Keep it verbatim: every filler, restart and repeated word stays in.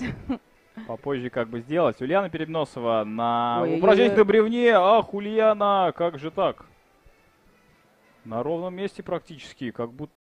Попозже как бы сделать. Ульяна Передносова на Ой-ой-ой. упражнение на бревне. Ах, Ульяна, как же так? На ровном месте практически, как будто...